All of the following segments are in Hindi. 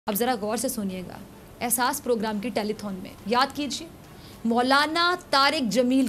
अब ज़रा गौर से सुनिएगा। एहसास प्रोग्राम की टेलीथॉन में याद कीजिए, मौलाना तारिक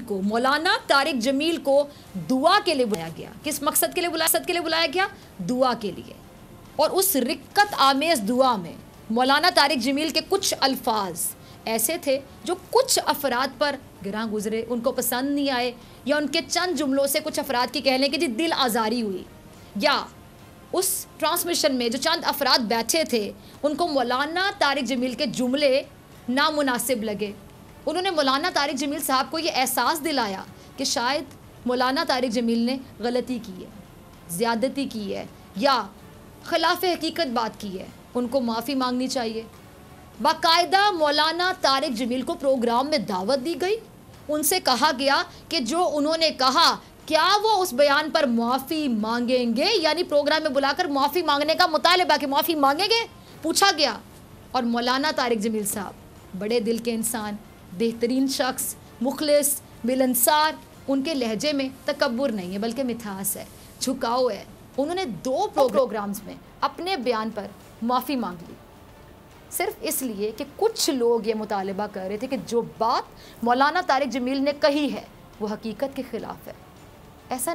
जमील को दुआ के लिए बुलाया गया। किस मकसद के लिए बुलाया गया? दुआ के लिए। और उस रिक्कत आमेज दुआ में मौलाना तारिक जमील के कुछ अल्फाज ऐसे थे जो कुछ अफराद पर गिरा गुजरे, उनको पसंद नहीं आए, या उनके चंद जुमलों से कुछ अफराद की कह लें कि जी दिल आज़ारी हुई, या उस ट्रांसमिशन में जो चंद अफराद बैठे थे उनको मौलाना तारिक जमील के जुमले नामुनासिब लगे। उन्होंने मौलाना तारिक जमील साहब को ये एहसास दिलाया कि शायद मौलाना तारिक जमील ने गलती की है, ज़्यादती की है, या खिलाफ हकीकत बात की है, उनको माफ़ी मांगनी चाहिए। बाकायदा मौलाना तारिक जमील को प्रोग्राम में दावत दी गई। उनसे कहा गया कि जो उन्होंने कहा क्या वो उस बयान पर माफ़ी मांगेंगे, यानी प्रोग्राम में बुलाकर माफ़ी मांगने का मुतालबा कि माफ़ी मांगेंगे पूछा गया। और मौलाना तारिक जमील साहब बड़े दिल के इंसान, बेहतरीन शख्स, मुखलिस, मिलनसार, उनके लहजे में तकब्बुर नहीं है बल्कि मिठास है, झुकाव है। उन्होंने 2 प्रोग्राम्स में अपने बयान पर माफ़ी मांग ली, सिर्फ इसलिए कि कुछ लोग ये मुतालबा कर रहे थे कि जो बात मौलाना तारिक जमील ने कही है वो हकीकत के ख़िलाफ़ है। ऐसा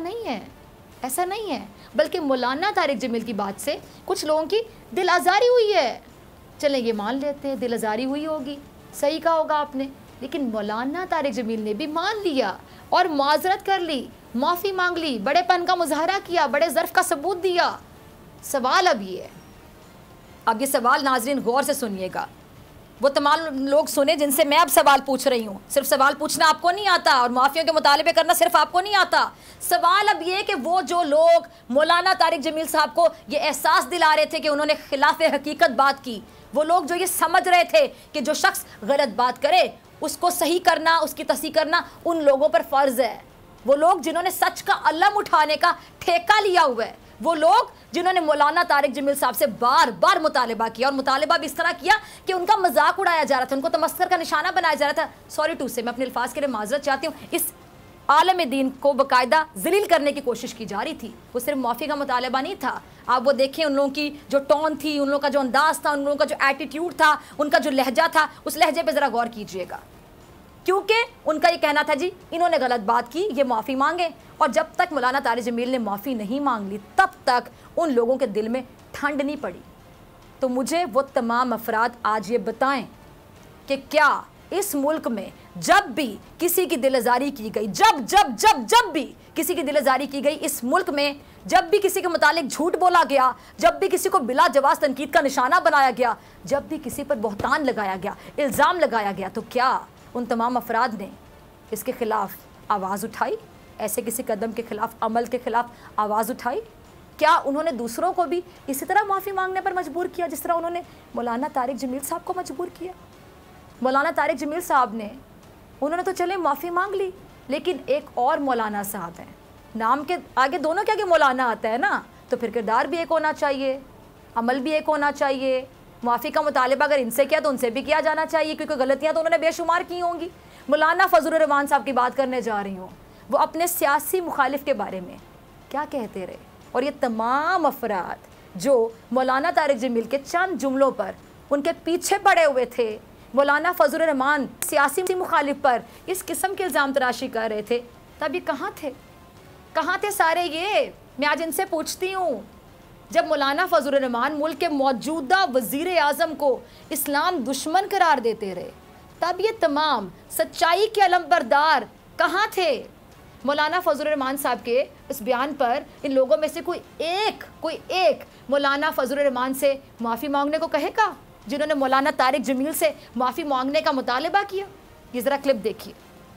नहीं है, बल्कि मौलाना तारिक जमील की बात से कुछ लोगों की दिल आज़ारी हुई है। चलें ये मान लेते हैं दिल आज़ारी हुई होगी, सही कहा होगा आपने, लेकिन मौलाना तारिक जमील ने भी मान लिया और माजरत कर ली, माफ़ी मांग ली, बड़ेपन का मुजाहरा किया, बड़े ज़र्फ़ का सबूत दिया। सवाल अब ये है, अब ये सवाल नाज़रीन गौर से सुनिएगा, वो तमाम लोग सुने जिनसे मैं अब सवाल पूछ रही हूँ। सिर्फ सवाल पूछना आपको नहीं आता और माफ़ियों के मुतालबे करना सिर्फ आपको नहीं आता। सवाल अब ये कि वो जो लोग मौलाना तारिक जमील साहब को ये एहसास दिला रहे थे कि उन्होंने खिलाफ हकीकत बात की, वो लोग जो ये समझ रहे थे कि जो शख्स गलत बात करे उसको सही करना, उसकी तस्दीक करना उन लोगों पर फ़र्ज़ है। वो लोग जिन्होंने सच का अलम उठाने का ठेका लिया हुआ है, वो लोग जिन्होंने मौलाना तारिक जमील साहब से बार बार मुतालबा किया, और मुतालबा भी इस तरह किया कि उनका मजाक उड़ाया जा रहा था, उनको तमस्कर का निशाना बनाया जा रहा था। सॉरी टू से, मैं अपने अल्फाज के लिए माजरत चाहती हूँ, इस आलम दीन को बाकायदा जलील करने की कोशिश की जा रही थी। वो सिर्फ माफ़ी का मुतालबा नहीं था। आप वो देखें उन लोगों की जो टोन थी, उन लोगों का जो अंदाज़ था, उन लोगों का जो एटीट्यूड था, उनका जो लहजा था, उस लहजे पर ज़रा गौर कीजिएगा, क्योंकि उनका ये कहना था जी इन्होंने गलत बात की, ये माफ़ी मांगे। और जब तक मौलाना तारिक जमील ने माफ़ी नहीं मांग ली तब तक उन लोगों के दिल में ठंड नहीं पड़ी। तो मुझे वो तमाम अफराद आज ये बताएं कि क्या इस मुल्क में जब भी किसी की दिल आज़ारी की गई, जब भी किसी की दिल आज़ारी की गई इस मुल्क में, जब भी किसी के मुतालिक झूठ बोला गया, जब भी किसी को बिला जवाज़ तनकीद का निशाना बनाया गया, जब भी किसी पर बहतान लगाया गया, इल्ज़ाम लगाया गया, तो क्या उन तमाम अफराद ने इसके ख़िलाफ़ आवाज़ उठाई? ऐसे किसी कदम के ख़िलाफ़, अमल के ख़िलाफ़ आवाज़ उठाई? क्या उन्होंने दूसरों को भी इसी तरह माफ़ी मांगने पर मजबूर किया जिस तरह उन्होंने मौलाना तारिक जमील साहब को मजबूर किया? मौलाना तारिक जमील साहब ने, उन्होंने तो चले माफ़ी मांग ली, लेकिन एक और मौलाना साहब हैं, नाम के आगे दोनों के आगे मौलाना आता है ना, तो फिर किरदार भी एक होना चाहिए, अमल भी एक होना चाहिए। माफ़ी का मुतालबा अगर इनसे किया तो उनसे भी किया जाना चाहिए, क्योंकि गलतियाँ तो उन्होंने बेशुमार की होंगी। मौलाना फजलुर रहमान साहब की बात करने जा रही हूँ, वो अपने सियासी मुखालिफ के बारे में क्या कहते रहे, और ये तमाम अफराद जो मौलाना तारिक जमील के चंद जुमलों पर उनके पीछे पड़े हुए थे, मौलाना फजलुर रहमान सियासी मुखालिफ पर इस किस्म के इल्ज़ाम तराशी कर रहे थे, तब ये कहाँ थे सारे ये? मैं आज इनसे पूछती हूँ, जब मौलाना फजलुर रहमान मुल्क के मौजूदा वज़ीर आज़म को इस्लाम दुश्मन करार देते रहे, तब ये तमाम सच्चाई के अलमबरदार कहाँ थे? मौलाना फजलुर रहमान साहब के इस बयान पर इन लोगों में से कोई एक मौलाना फजलुर रहमान से माफ़ी मांगने को कहेगा जिन्होंने मौलाना तारिक जमील से माफ़ी मांगने का मुतालबा किया? ये ज़रा क्लिप देखिए।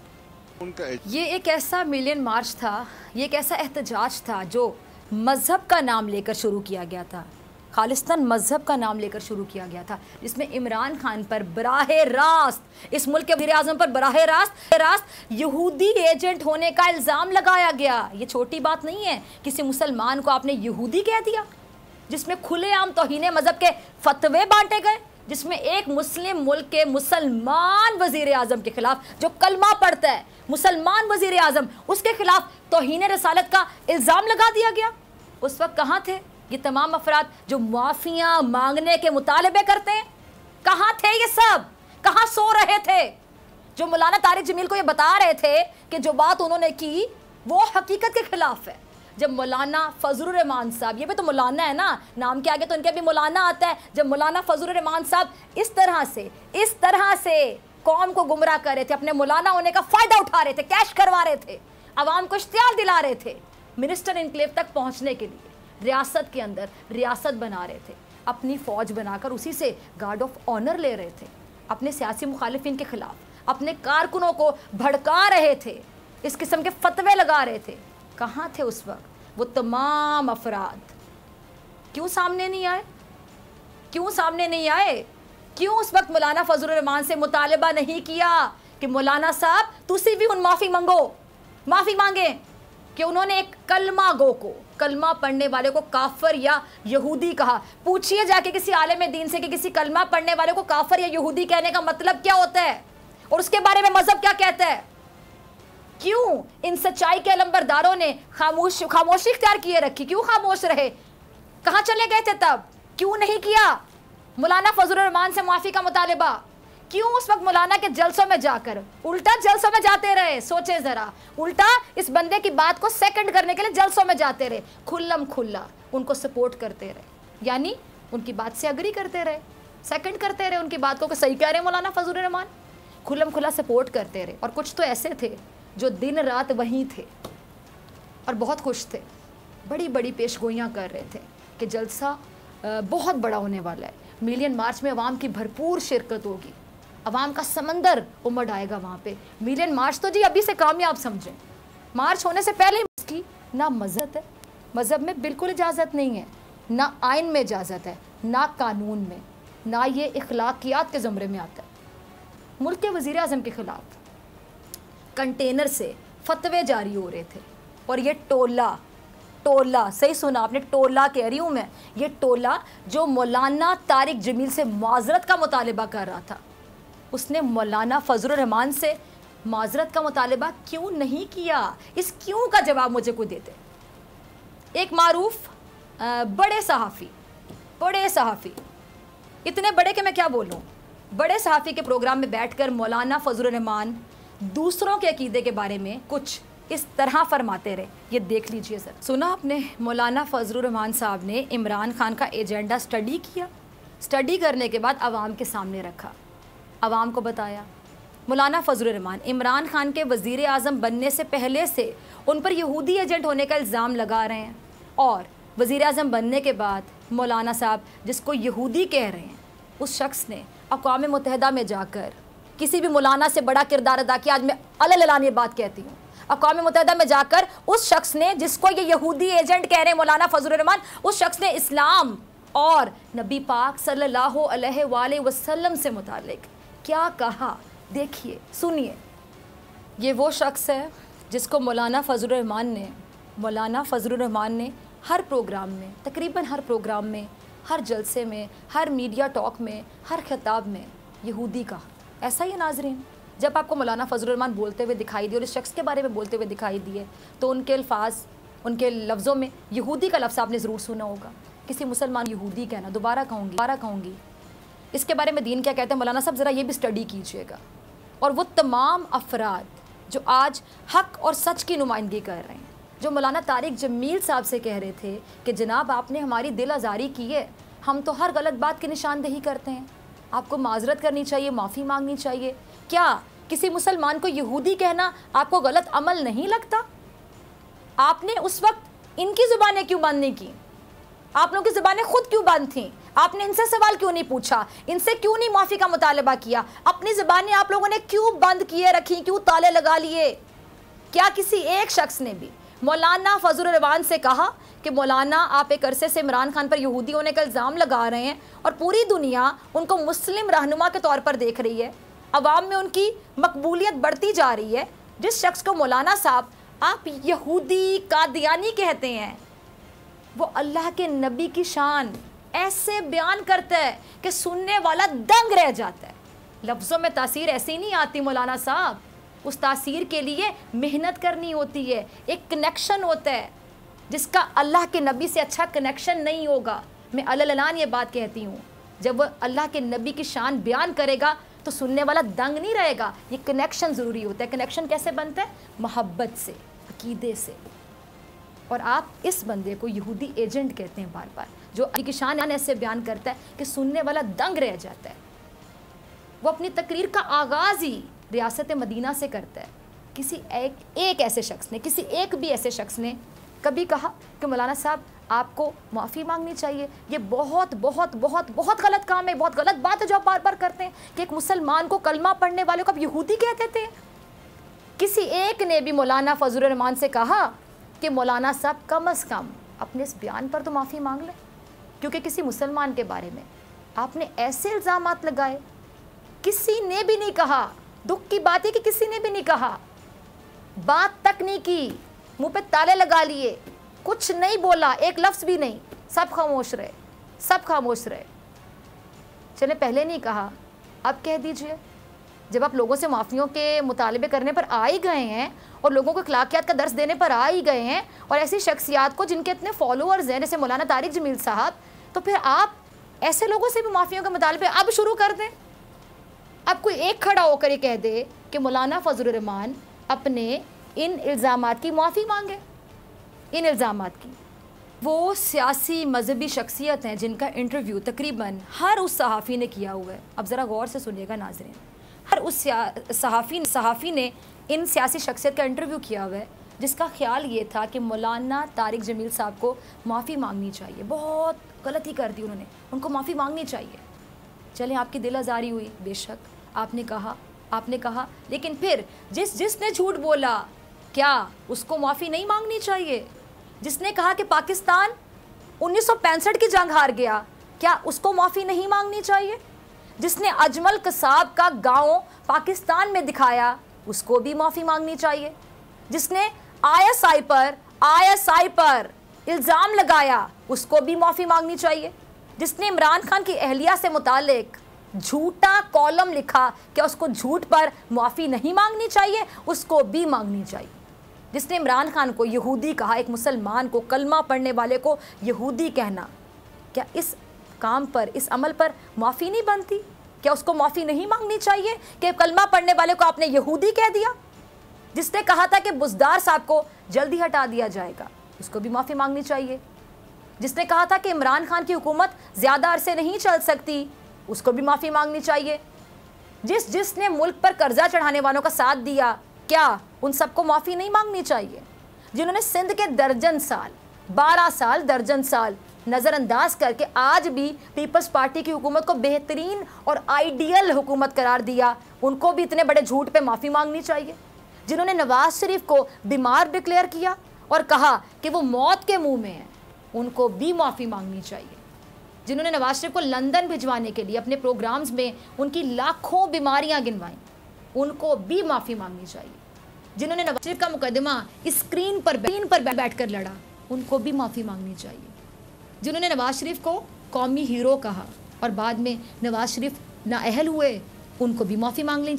ये एक ऐसा मिलियन मार्च था, ये एक ऐसा एहतजाज था जो मज़हब का नाम लेकर शुरू किया गया था, खालिस्तान मज़हब का नाम लेकर शुरू किया गया था, जिसमें इमरान खान पर बराहे रास्त, इस मुल्क के वज़ीर आज़म पर बराहे रास्त यहूदी एजेंट होने का इल्ज़ाम लगाया गया। ये छोटी बात नहीं है, किसी मुसलमान को आपने यहूदी कह दिया, जिसमें खुलेआम तौहीन मज़हब के फतवे बांटे गए, जिसमें एक मुस्लिम मुल्क के मुसलमान वज़ीर आज़म के ख़िलाफ़ जो कलमा पढ़ता है, मुसलमान वज़ीर आज़म, उसके ख़िलाफ़ तौहीन रसालत का इल्ज़ाम लगा दिया गया। उस वक्त कहाँ थे ये तमाम अफराद जो माफियां मांगने के मुतालबे करते हैं, कहाँ थे ये सब? कहाँ सो रहे थे? जो मौलाना तारिक जमील को ये बता रहे थे कि जो बात उन्होंने की वो हकीकत के खिलाफ है। जब मौलाना फजलुर रहमान साहब, ये भी तो मौलाना है ना, नाम के आगे तो इनके भी मौलाना आता है, जब मौलाना फजलुर रहमान साहब इस तरह से कौम को गुमराह कर रहे थे, अपने मौलाना होने का फायदा उठा रहे थे, कैश करवा रहे थे, आवाम को इश्तियार दिला रहे थे, मिनिस्टर इनक्लेव तक पहुंचने के लिए रियासत के अंदर रियासत बना रहे थे, अपनी फौज बनाकर उसी से गार्ड ऑफ ऑनर ले रहे थे, अपने सियासी मुखालिफिन के खिलाफ अपने कारकुनों को भड़का रहे थे, इस किस्म के फतवे लगा रहे थे। कहाँ थे उस वक्त वो तमाम अफराद? क्यों सामने नहीं आए? क्यों उस वक्त मौलाना फजलुर रहमान से मुतालबा नहीं किया कि मौलाना साहब तुसी भी उन माफ़ी मांगे कि उन्होंने एक कलमा गो को, कलमा पढ़ने वाले को काफिर या यहूदी कहा? पूछिए जाके किसी आलिम दीन से कि किसी कलमा पढ़ने वाले को काफिर या यहूदी कहने का मतलब क्या होता है और उसके बारे में मजहब क्या कहता है? क्यों इन सच्चाई के अलंबरदारों ने खामोशी इख्तियार किए रखी? क्यों खामोश रहे? कहाँ चले गए थे तब? क्यों नहीं किया मौलाना फजलुर रहमान से माफ़ी का मुतालबा? क्यों उस वक्त मौलाना के जलसों में जाकर उल्टा जलसों में जाते रहे? सोचे ज़रा, उल्टा इस बंदे की बात को सेकंड करने के लिए जलसों में जाते रहे, खुल्लम खुल्ला उनको सपोर्ट करते रहे, यानी उनकी बात से अग्री करते रहे, सेकंड करते रहे उनकी बात को कि सही कह रहे मौलाना फजलुर रहमान, खुल्लम खुल्ला सपोर्ट करते रहे। और कुछ तो ऐसे थे जो दिन रात वहीं थे और बहुत खुश थे, बड़ी बड़ी पेशगोइयाँ कर रहे थे कि जलसा बहुत बड़ा होने वाला है, मिलियन मार्च में अवाम की भरपूर शिरकत होगी, अवाम का समंदर उमड़ आएगा वहाँ पे। मिलियन मार्च तो जी अभी से कामयाब समझें, मार्च होने से पहले इसकी ना मज़हब है, मज़हब में बिल्कुल इजाज़त नहीं है, ना आइन में इजाज़त है, ना कानून में, ना ये इखलाकियात के ज़मरे में आता है। मुल्क के वज़ीर आज़म के ख़िलाफ़ कंटेनर से फतवे जारी हो रहे थे और ये टोला, सही सुना आपने, टोला कह रही हूँ मैं, ये टोला जो मौलाना तारिक जमील से माजरत का मुतालबा कर रहा था, उसने मौलाना फजलुर रहमान से माजरत का मुतालबा क्यों नहीं किया? इस क्यों का जवाब मुझे कोई देते। एक मारूफ बड़े सहाफ़ी, इतने बड़े कि मैं क्या बोलूँ, बड़े सहाफ़ी के प्रोग्राम में बैठकर मौलाना फजलुर रहमान दूसरों के अकीदे के बारे में कुछ इस तरह फरमाते रहे। ये देख लीजिए सर, सुना आपने? मौलाना फजलुर रहमान साहब ने इमरान खान का एजेंडा स्टडी किया, स्टडी करने के बाद आवाम के सामने रखा, आवाम को बताया मौलाना फजलुर रहमान इमरान खान के वज़ीर आज़म बनने से पहले से उन पर यहूदी एजेंट होने का इल्ज़ाम लगा रहे हैं, और वज़ीर आज़म बनने के बाद मौलाना साहब जिसको यहूदी कह रहे हैं, उस शख्स ने अक़वाम मुत्तहिदा में जाकर किसी भी मौलाना से बड़ा किरदार अदा किया। आज मैं अलग ये बात कहती हूँ, अक़वाम मुत्तहिदा में जाकर उस शख्स ने जिसको ये यहूदी एजेंट कह रहे हैं मौलाना फजलुर रहमान, उस शख्स ने इस्लाम और नबी पाक सल्लल्लाहु अलैहि वसल्लम से मुतालिक क्या कहा, देखिए सुनिए। ये वो शख्स है जिसको मौलाना फजलुर रहमान ने हर प्रोग्राम में, तकरीबन हर प्रोग्राम में, हर जलसे में, हर मीडिया टॉक में, हर खिताब में यहूदी कहा। ऐसा ही है नाज़रीन, जब आपको मौलाना फजलुर रहमान बोलते हुए दिखाई दिए और इस शख्स के बारे में बोलते हुए दिखाई दिए तो उनके अल्फाज, उनके लफ्ज़ों में यहूदी का लफ्ज़ आपने ज़रूर सुना होगा। किसी मुसलमान यहूदी कहना, दोबारा कहूँगी, इसके बारे में दीन क्या कहते हैं मौलाना साहब, ज़रा ये भी स्टडी कीजिएगा। और वो तमाम अफराद जो आज हक़ और सच की नुमाइंदगी कर रहे हैं, जो मौलाना तारिक जमील साहब से कह रहे थे कि जनाब आपने हमारी दिल आज़ारी की है, हम तो हर गलत बात की निशानदेही करते हैं, आपको माजरत करनी चाहिए, माफ़ी मांगनी चाहिए। क्या किसी मुसलमान को यहूदी कहना आपको गलत अमल नहीं लगता? आपने उस वक्त इनकी ज़ुबानें क्यों बंद नहीं की? आप लोगों की ज़ुबानें खुद क्यों बंद थीं? आपने इनसे सवाल क्यों नहीं पूछा? इनसे क्यों नहीं माफ़ी का मुतालबा किया? अपनी ज़ुबानें आप लोगों ने क्यों बंद किए रखी, क्यों ताले लगा लिए? क्या किसी एक शख्स ने भी मौलाना फजलुर रहमान से कहा कि मौलाना आप एक अरसे से इमरान खान पर यहूदी होने का इल्ज़ाम लगा रहे हैं और पूरी दुनिया उनको मुस्लिम रहनुमा के तौर पर देख रही है, अवाम में उनकी मकबूलियत बढ़ती जा रही है, जिस शख्स को मौलाना साहब आप यहूदी कादियानी कहते हैं, वो अल्लाह के नबी की शान ऐसे बयान करता है कि सुनने वाला दंग रह जाता है। लफ्ज़ों में तासीर ऐसी नहीं आती मौलाना साहब, उस तासीर के लिए मेहनत करनी होती है, एक कनेक्शन होता है, जिसका अल्लाह के नबी से अच्छा कनेक्शन नहीं होगा, मैं अल्लाह ये बात कहती हूँ, जब वह अल्लाह के नबी की शान बयान करेगा तो सुनने वाला दंग नहीं रहेगा। ये कनेक्शन ज़रूरी होता है। कनेक्शन कैसे बनता है? मोहब्बत से, अकीदे से। और आप इस बंदे को यहूदी एजेंट कहते हैं बार बार, जो अल्लाह की शान ऐसे बयान करता है कि सुनने वाला दंग रह जाता है। वो अपनी तकरीर का आगाज़ ही रियासत मदीना से करता है। किसी एक ऐसे शख्स ने, किसी एक भी ऐसे शख्स ने कभी कहा कि मौलाना साहब आपको माफ़ी मांगनी चाहिए, ये बहुत बहुत बहुत बहुत गलत काम है, बहुत गलत बात है जो आप बार बार करते हैं कि एक मुसलमान को, कलमा पढ़ने वाले को आप यहूदी कहते थे। किसी एक ने भी मौलाना फजलुर रहमान से कहा कि मौलाना साहब कम अज़ कम अपने इस बयान पर तो माफ़ी मांग लें, क्योंकि किसी मुसलमान के बारे में आपने ऐसे इल्ज़ामात लगाए। किसी ने भी नहीं कहा, दुख की बात है कि किसी ने भी नहीं कहा, बात तक नहीं की, मुंह पे ताले लगा लिए, कुछ नहीं बोला, एक लफ्ज़ भी नहीं, सब खामोश रहे, सब खामोश रहे। चले पहले नहीं कहा, अब कह दीजिए। जब आप लोगों से माफ़ियों के मुतालबे करने पर आ ही गए हैं और लोगों को अखलाकियात का दर्स देने पर आ ही गए हैं, और ऐसी शख्सियात को जिनके इतने फॉलोअर्स हैं जैसे मौलाना तारिक जमील साहब, तो फिर आप ऐसे लोगों से भी माफ़ियों के मुतालबे अब शुरू कर दें। अब कोई एक खड़ा होकर ये कह दे कि मौलाना फजलुर रहमान अपने इन इल्ज़ामात की माफ़ी मांगे, इन इल्ज़ामात की। वो सियासी मजहबी शख्सियत हैं जिनका इंटरव्यू तकरीबन हर उस सहाफ़ी ने किया हुआ है। अब ज़रा गौर से सुनिएगा नाज़रीन, हर उस सहाफ़ी ने इन सियासी शख्सियत का इंटरव्यू किया हुआ है जिसका ख्याल ये था कि मौलाना तारिक जमील साहब को माफ़ी मांगनी चाहिए, बहुत गलती कर दी उन्होंने, उनको माफ़ी मांगनी चाहिए। चलें, आपकी दिल आज़ारी हुई, बेशक आपने कहा, लेकिन फिर जिसने झूठ बोला, क्या उसको माफ़ी नहीं मांगनी चाहिए? जिसने कहा कि पाकिस्तान 1965 की जंग हार गया, क्या उसको माफ़ी नहीं मांगनी चाहिए? जिसने अजमल कसाब का गांव पाकिस्तान में दिखाया, उसको भी माफ़ी मांगनी चाहिए? जिसने आईएसआई पर इल्ज़ाम लगाया, उसको भी माफ़ी मांगनी चाहिए? जिसने इमरान खान की अहलिया से मुतालिक झूठा कॉलम लिखा, क्या उसको झूठ पर माफ़ी नहीं मांगनी चाहिए? उसको भी मांगनी चाहिए। जिसने इमरान खान को यहूदी कहा, एक मुसलमान को, कलमा पढ़ने वाले को यहूदी कहना, क्या इस काम पर, इस अमल पर माफ़ी नहीं बनती? क्या उसको माफ़ी नहीं मांगनी चाहिए कि कलमा पढ़ने वाले को आपने यहूदी कह दिया? जिसने कहा था कि बुज़दार साहब को जल्दी हटा दिया जाएगा, उसको भी माफ़ी मांगनी चाहिए। जिसने कहा था कि इमरान खान की हुकूमत ज़्यादा अरसे नहीं चल सकती, उसको भी माफ़ी मांगनी चाहिए। जिसने मुल्क पर कर्जा चढ़ाने वालों का साथ दिया, क्या उन सबको माफ़ी नहीं मांगनी चाहिए? जिन्होंने सिंध के दर्जन साल, 12 साल, दर्जन साल नज़रअंदाज करके आज भी पीपल्स पार्टी की हुकूमत को बेहतरीन और आइडियल हुकूमत करार दिया, उनको भी इतने बड़े झूठ पे माफ़ी मांगनी चाहिए। जिन्होंने नवाज शरीफ को बीमार डिक्लेयर किया और कहा कि वो मौत के मुंह में है, उनको भी माफ़ी मांगनी चाहिए। जिन्होंने नवाज शरीफ को लंदन भिजवाने के लिए अपने प्रोग्राम्स में उनकी लाखों बीमारियां गिनवाईं, उनको भी माफ़ी मांगनी चाहिए। जिन्होंने नवाज शरीफ का मुकदमा स्क्रीन पर बैठकर लड़ा, उनको भी माफ़ी मांगनी चाहिए। जिन्होंने नवाज शरीफ को कौमी हीरो कहा और बाद में नवाज शरीफ नाअहल हुए, उनको भी माफ़ी मांगनी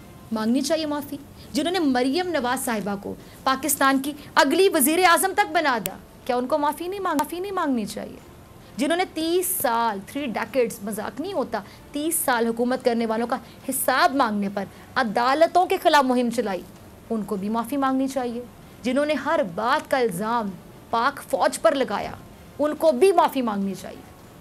चाहिए माफ़ी। जिन्होंने मरियम नवाज साहिबा को पाकिस्तान की अगली वज़ीर आज़म तक बना दिया, क्या उनको माफ़ी नहीं मांगनी चाहिए? जिन्होंने 30 साल, 3 डेकेड्स, मजाक नहीं होता, 30 साल हुकूमत करने वालों का हिसाब मांगने पर अदालतों के खिलाफ मुहिम चलाई, उनको भी माफ़ी मांगनी चाहिए। जिन्होंने हर बात का इल्ज़ाम पाक फ़ौज पर लगाया, उनको भी माफ़ी मांगनी चाहिए।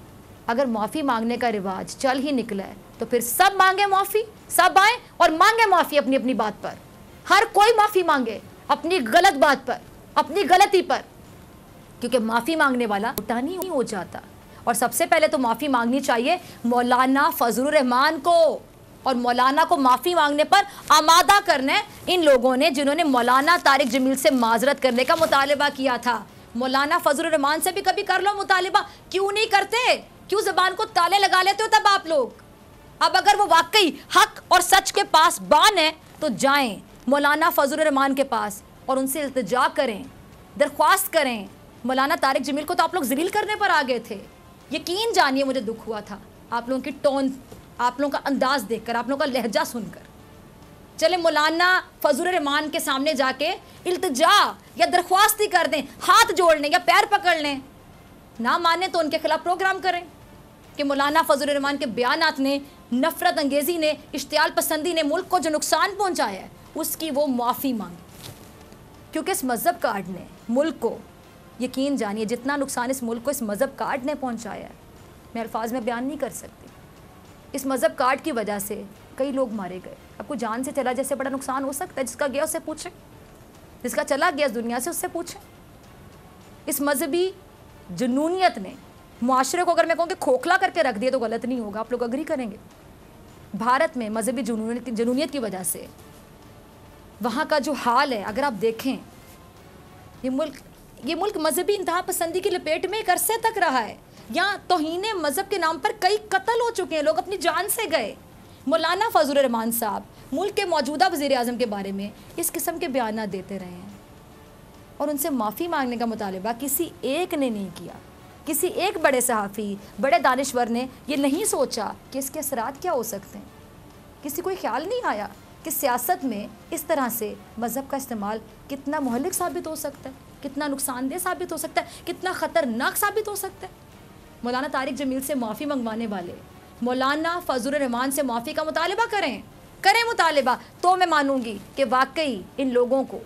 अगर माफ़ी मांगने का रिवाज चल ही निकला है तो फिर सब मांगे माफ़ी, सब आए और मांगे माफ़ी अपनी अपनी बात पर। हर कोई माफ़ी मांगे अपनी गलत बात पर, अपनी गलती पर, क्योंकि माफ़ी मांगने वाला छोटा नहीं हो जाता। और सबसे पहले तो माफ़ी मांगनी चाहिए मौलाना फजलुर रहमान को, और मौलाना को माफ़ी मांगने पर आमादा करना है इन लोगों ने जिन्होंने मौलाना तारिक जमील से माजरत करने का मुतालबा किया था। मौलाना फजलुर रहमान से भी कभी कर लो मुतालबा, क्यों नहीं करते? क्यों ज़बान को ताले लगा लेते हो तब आप लोग? अब अगर वो वाकई हक और सच के पास बान है तो जाएं मौलाना फजलुर रहमान के पास और उनसे इल्तिजा करें, दरख्वास्त करें। मौलाना तारिक जमील को तो आप लोग ज़लील करने पर आ गए थे। यकीन जानिए मुझे दुख हुआ था आप लोगों की टोन, आप लोगों का अंदाज़ देखकर, आप लोगों का लहजा सुनकर। चले मौलाना फजलुर रहमान के सामने जाके इल्तिजा या दरख्वास्ती कर दें, हाथ जोड़ लें या पैर पकड़ लें, ना माने तो उनके खिलाफ प्रोग्राम करें कि मौलाना फजलुर रहमान के बयानात ने, नफरत अंगेज़ी ने, इश्तियाल पसंदी ने मुल्क को जो नुकसान पहुँचाया है उसकी वो माफ़ी मांगे, क्योंकि इस मज़हब कार्ड ने मुल्क को, यकीन जानिए, जितना नुकसान इस मुल्क को इस मज़हब कार्ड ने पहुँचाया है मैं अल्फाज में बयान नहीं कर सकती। इस मज़हब कार्ड की वजह से कई लोग मारे गए। आपको जान से चला जैसे बड़ा नुकसान हो सकता है? जिसका गया उससे पूछें, जिसका चला गया इस दुनिया से उससे पूछें। इस मजहबी जुनूनियत ने मुआशरे को, अगर मैं कहूँ कि खोखला करके रख दिया तो गलत नहीं होगा, आप लोग अग्री करेंगे। भारत में मजहबी जुनूनियत की वजह से वहाँ का जो हाल है, अगर आप देखें, ये मुल्क मजहबी इंतहा पसंदी की लपेट में एक अरसे तक रहा है। यहाँ तौहीन मज़हब के नाम पर कई कत्ल हो चुके हैं, लोग अपनी जान से गए। मौलाना फजलुर रहमान साहब मुल्क के मौजूदा वज़ीर-ए-आज़म के बारे में इस किस्म के बयान देते रहे हैं और उनसे माफ़ी मांगने का मुतालबा किसी एक ने नहीं किया। किसी एक बड़े सहाफ़ी, बड़े दानिश्वर ने ये नहीं सोचा कि इसके असरात क्या हो सकते हैं। किसी को ख्याल नहीं आया कि सियासत में इस तरह से मज़हब का इस्तेमाल कितना मुहल्लिक साबित हो सकता है, कितना नुकसानदेह साबित हो सकता है, कितना ख़तरनाक साबित हो सकता है। मौलाना तारिक जमील से माफ़ी मंगवाने वाले मौलाना फजलुर रहमान से माफ़ी का मुतालबा करें मुतालबा, तो मैं मानूंगी कि वाकई इन लोगों को,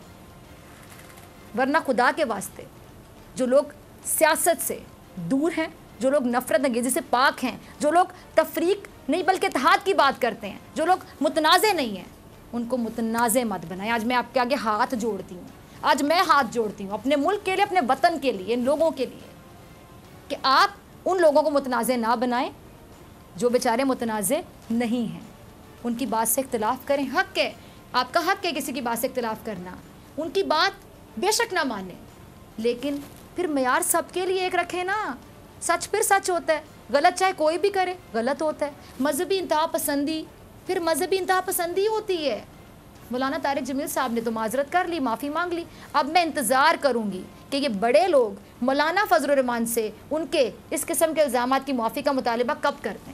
वरना खुदा के वास्ते जो लोग सियासत से दूर हैं, जो लोग नफ़रत अंगेज़ी से पाक हैं, जो लोग तफरीक नहीं बल्कि इत्तेहाद की बात करते हैं, जो लोग मुतनाज़े नहीं हैं, उनको मुतनाज़े मत बनाएं। आज मैं आपके आगे हाथ जोड़ती हूँ, आज मैं हाथ जोड़ती हूँ अपने मुल्क के लिए, अपने वतन के लिए, इन लोगों के लिए, कि आप उन लोगों को मुतनाज़े ना बनाएं जो बेचारे मुतनाज़े नहीं हैं। उनकी बात से इख्तिलाफ़ करें, हक़ है, आपका हक़ है किसी की बात से इख्तिलाफ़ करना, उनकी बात बेशक ना माने, लेकिन फिर मयार सबके लिए एक रखें ना। सच फिर सच होता है, गलत चाहे कोई भी करे गलत होता है। मजहबी इंतहा पसंदी फिर मजहबी इंतहा पसंदी होती है। मौलाना तारिक जमील साहब ने तो माजरत कर ली, माफ़ी मांग ली। अब मैं इंतज़ार करूँगी कि ये बड़े लोग मौलाना फजलुर रहमान से उनके इस किस्म के इल्ज़ामात की माफ़ी का मुतालबा कब करते हैं।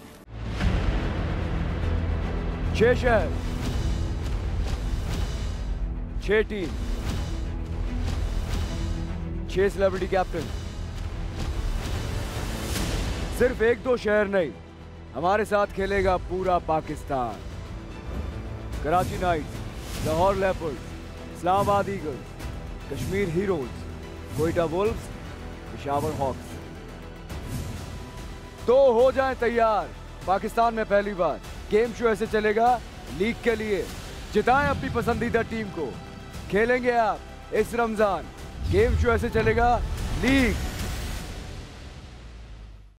6 शहर, 6 टीम, 6 सेलिब्रिटी कैप्टन। सिर्फ 1-2 शहर नहीं, हमारे साथ खेलेगा पूरा Pakistan. Karachi Knights, Lahore Leopards, Islamabad Eagles, Kashmir Heroes, Quetta Wolves, Peshawar Hawks. तो हो जाएं तैयार, पाकिस्तान में पहली बार गेम शो ऐसे चलेगा लीग के लिए। जिताएं अपनी पसंदीदा टीम को। खेलेंगे आप इस रमजान, गेम शो ऐसे चलेगा लीग।